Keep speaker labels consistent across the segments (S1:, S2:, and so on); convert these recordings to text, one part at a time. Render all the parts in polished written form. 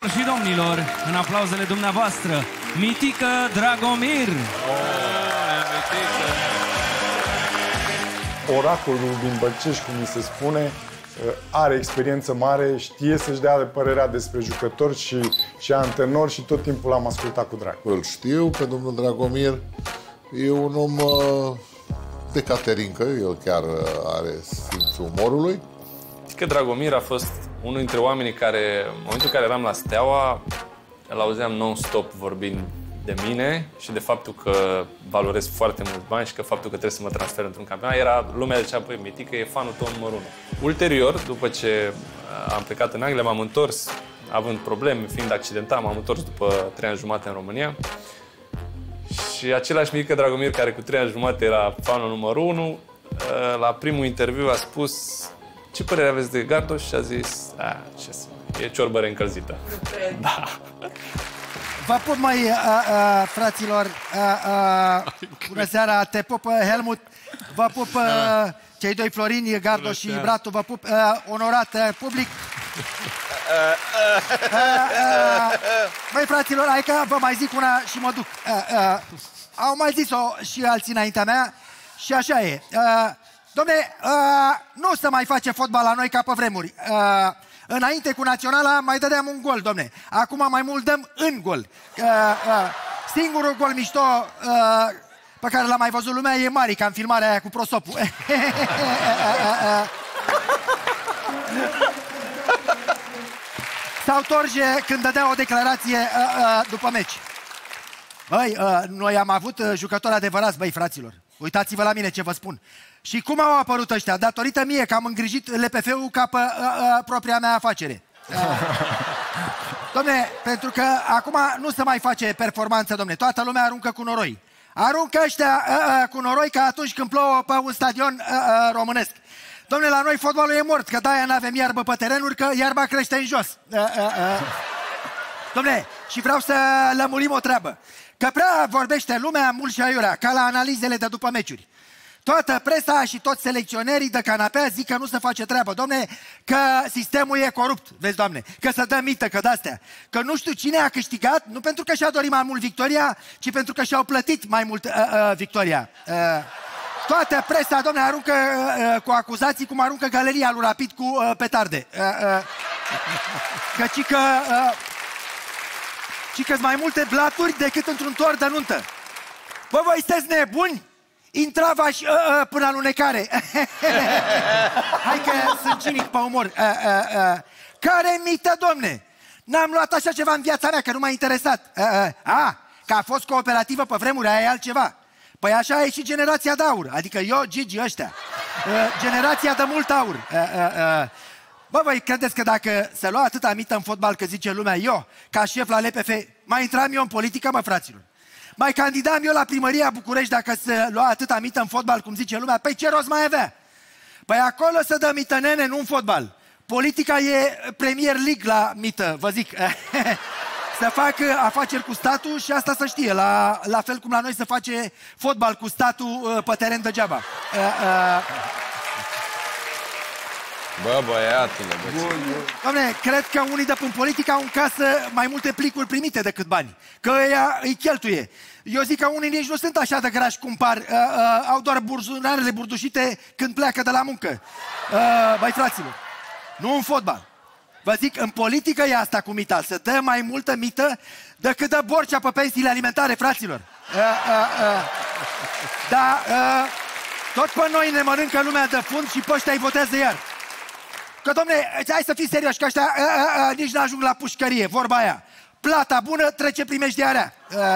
S1: Și domnilor, în aplauzele dumneavoastră, Mitică Dragomir!
S2: Oracolul din Bălcești, cum mi se spune, are experiență mare, știe să-și dea părerea despre jucători și antrenori și tot timpul l-am ascultat cu drag.
S3: Îl știu pe domnul Dragomir, e un om de caterincă, el chiar are simțul umorului.
S4: Că Dragomir a fost unul dintre oamenii care, în momentul în care eram la Steaua, îl auzeam non-stop vorbind de mine și de faptul că valorez foarte mulți bani și că faptul că trebuie să mă transfer într-un campionat. Lumea zicea, păi, Mitică e fanul tău numărul 1. Ulterior, după ce am plecat în Anglia, m-am întors, având probleme, fiind accidentat, m-am întors după 3 ani jumate în România. Și același Mitică Dragomir, care cu 3 ani jumate era fanul numărul 1, la primul interviu a spus: ce părere aveți de Gardoș? Și a zis, e ciorbă reîncălzită. Da.
S5: Vă pup, măi, fraților. Bună seara, te pup, Helmut. Vă pup, cei doi Florini, Gardoș și Bratu. Vă pup, onorat public. Băi, fraților, hai că vă mai zic una și mă duc. Au mai zis-o și alții înaintea mea și așa e. Dom'le, nu se mai face fotbal la noi ca pe vremuri. Înainte cu Naționala mai dădeam un gol, dom'le. Acum mai mult dăm în gol. Singurul gol mișto pe care l-a mai văzut lumea e Marica în filmarea aia cu prosopul. Sau Torje când dădea o declarație după meci. Băi, noi am avut jucători adevărați, băi, fraților. Uitați-vă la mine ce vă spun. Și cum au apărut ăștia? Datorită mie, că am îngrijit LPF-ul ca pe propria mea afacere. Dom'le, pentru că acum nu se mai face performanță, dom'le. Toată lumea aruncă cu noroi. Aruncă ăștia cu noroi ca atunci când plouă pe un stadion românesc. Dom'le, la noi fotbalul e mort, că de-aia n-avem iarbă pe terenuri, că iarba crește în jos. Dom'le, și vreau să lămurim o treabă. Că prea vorbește lumea mult și aiurea, ca la analizele de după meciuri. Toată presa și toți selecționerii de canapea zic că nu se face treabă, domne, că sistemul e corupt, vezi, doamne, că se dă mită, că de-astea. Că nu știu cine a câștigat, nu pentru că și-a dorit mai mult victoria, ci pentru că și-au plătit mai mult victoria. Toată presa, domne, aruncă cu acuzații cum aruncă galeria lui Rapid cu petarde. Că-s mai multe blaturi decât într-un tor de nuntă. Bă, voi sunteți nebuni? Intrava și până alunecare. Hai că sunt cinic pe umor. Care mită, domne? N-am luat așa ceva în viața mea, că nu m-a interesat. Că a fost cooperativă pe vremuri, aia e altceva. Păi așa e și generația de aur. Adică eu, Gigi, ăștia. Generația de mult aur. Bă, voi credeți că dacă se lua atâta mită în fotbal, că zice lumea, eu, ca șef la LPF, mai intram eu în politică, mă, fraților? Mai candidam eu la primăria București dacă se lua atâta mită în fotbal, cum zice lumea? Păi ce rost mai avea? Păi acolo se dă mită, nene, nu în fotbal. Politica e Premier League la mită, vă zic. Să fac afaceri cu statul și asta să știe. La fel cum la noi se face fotbal cu statul pe teren degeaba.
S4: Bă, băiatule,
S5: Doamne, cred că unii de până politica au în casă mai multe plicuri primite decât bani. Că ea îi cheltuie. Eu zic că unii nici nu sunt așa de grași cum par. Au doar buzunarele burdușite când pleacă de la muncă. Băi, fraților, nu în fotbal. Vă zic, în politică e asta cu mita. Se dă mai multă mită decât dă Borcea pe pensiile alimentare, fraților. Da, tot pe noi ne mănâncă lumea de fund și pe ăștia îi votează iar. Că, domne, hai să fii serios, că ăștia nici n-ajung la pușcărie, vorba aia. Plata bună trece primejdia rea.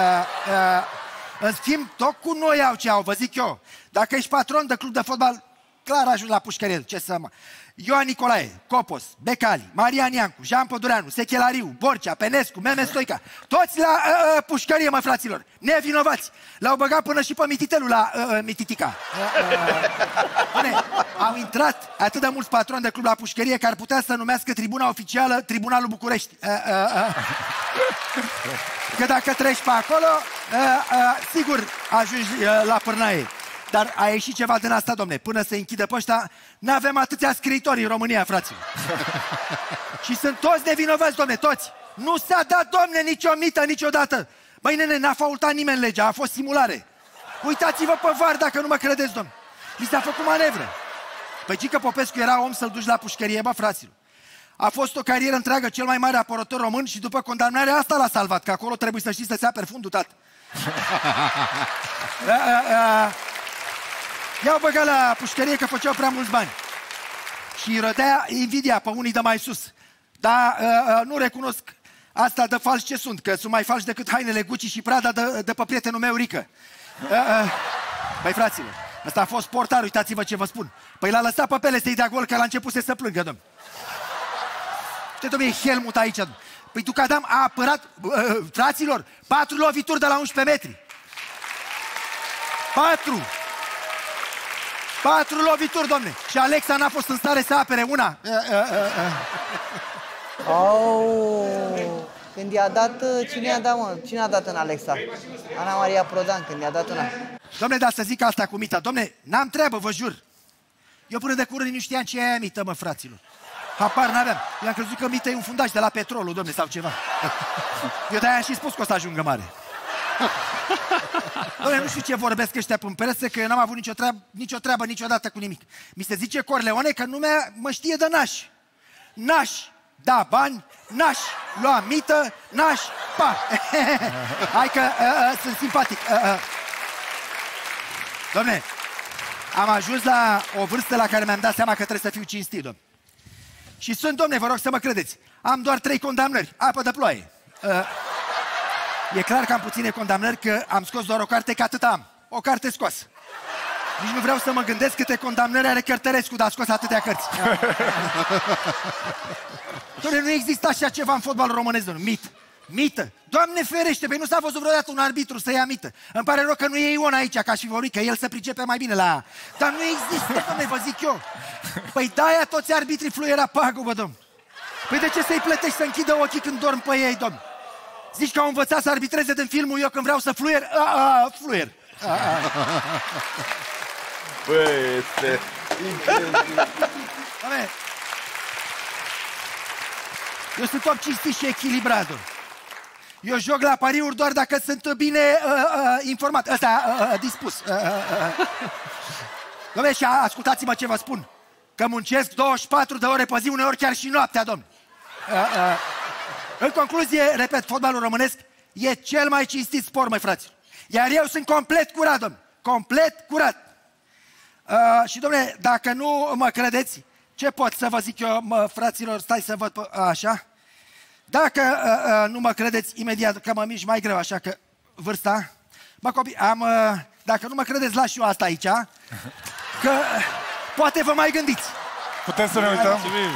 S5: În schimb, tot cu noi au ce au, vă zic eu. Dacă ești patron de club de fotbal, clar ajungi la pușcărie. Ce să mă... Ioan Nicolae, Copos, Becali, Marian Iancu, Jean Pădureanu, Sechelariu, Borcea, Penescu, Meme Stoica. Toți la pușcărie, mă, fraților. Nevinovați. L-au băgat până și pe Mititelul la Mititica. Au intrat atât de mulți patroni de club la pușcărie că ar putea să numească tribuna oficială Tribunalul București. Că dacă treci pe acolo, sigur ajungi la pârnaie. Dar a ieșit ceva din asta, domne. Până se închidă pe ăștia, n-avem atâția scriitori în România, fraților. Și sunt toți nevinovați, domne, toți. Nu s-a dat, domne, nicio mită niciodată. Băi, nene, n-a faultat nimeni legea, a fost simulare. Uitați-vă pe VAR dacă nu mă credeți, domn. Mi s-a făcut manevră. Păi Gică Popescu era om să-l duci la pușcărie, bă, fraților. A fost o carieră întreagă, cel mai mare apărător român și după condamnarea asta l-a salvat, că acolo trebuie să știți să se apere fundul, tată. I-au băgat la pușcărie că făceau prea mulți bani. Și rădea invidia pe unii de mai sus. Dar nu recunosc asta de falși ce sunt, că sunt mai falși decât hainele Gucci și Prada de pe prietenul meu Rică. Băi, fraților, ăsta a fost portar, uitați-vă ce vă spun. Păi l-a lăsat pe Pele să-i dea gol, că l-a început să plângă, domn. Ce, domnule, e Helmut aici, domn. Păi Ducadam a apărat, fraților, 4 lovituri de la 11 metri. 4 lovituri, domne. Și Alexa n-a fost în stare să apere una.
S6: Când i-a dat, cine i-a dat, mă? Cine a dat în Alexa? Ana Maria Prodan, când i-a dat una.
S5: Domne, dar să zic asta cu mita. Domne, n-am treabă, vă jur. Eu până de curând nu știam ce e aia mită, mă, fraților. Hapar n-aveam. Eu am crezut că mită e un fundaj de la petrolul, domne, sau ceva. Eu de-aia am și spus că o să ajungă mare. Dom'le, nu știu ce vorbesc ăștia pe pereți, că eu n-am avut nicio treabă niciodată cu nimic. Mi se zice Corleone că lumea mă știe de naș. Naș da bani, naș lua mită, naș pa. Hai că sunt simpatic. Dom'le, am ajuns la o vârstă la care mi-am dat seama că trebuie să fiu cinstit, domn. Și sunt, domne, vă rog să mă credeți, am doar 3 condamnări, apă de ploaie. E clar că am puține condamnări, că am scos doar o carte, că atât am. O carte scoasă. Nici nu vreau să mă gândesc câte condamnări are Cărtărescu, dar a scos atâtea cărți. Doamne, nu există așa ceva în fotbalul românesc, domnule. Mit. Mită. Doamne ferește, pe nu s-a văzut vreodată un arbitru să ia mită. Îmi pare rău că nu e Ion aici, ca și vorbit, că el se pricepe mai bine la... Dar nu există, domnule, vă zic eu. Păi de-aia toți arbitrii fluiera pagubă, domn. Păi de ce să-i plătești să închidă ochii când dorm pe ei, domn? Zici că au învățat să arbitreze din filmul Eu când vreau să fluier? Fluier.
S7: Băi, este incredibil.
S5: Eu sunt om cinstit și echilibrat. Eu joc la pariuri doar dacă sunt bine informat. Ăsta, dispus. Dom'le, și ascultați-mă ce vă spun. Că muncesc 24 de ore pe zi, uneori chiar și noaptea, domn. În concluzie, repet, fotbalul românesc e cel mai cinstit sport, măi, fraților. Iar eu sunt complet curat, domn. Complet curat. Și, dom'le, dacă nu mă credeți, ce pot să vă zic eu, mă, fraților, stai să văd așa. Dacă nu mă credeți, imediat, că mă mișc mai greu, așa că vârsta, mă copii, dacă nu mă credeți, las și eu asta aici, că poate vă mai gândiți.
S2: Putem să ne uităm?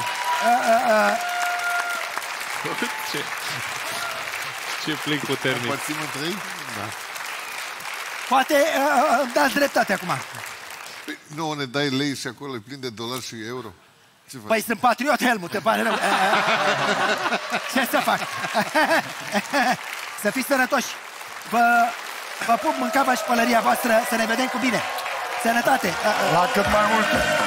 S7: Ce plic puternic.
S3: Împărțim în 3? Da.
S5: Poate îmi dați dreptate acum.
S3: Păi, nu ne dai lei și acolo e plin de dolari și euro? Ce faci?
S5: Păi sunt patriot, Helmut, te pare rău. Ce să fac? Să fiți sănătoși. Vă pup, mâncava și pălăria voastră, să ne vedem cu bine. Sănătate!
S2: La cât mai mult!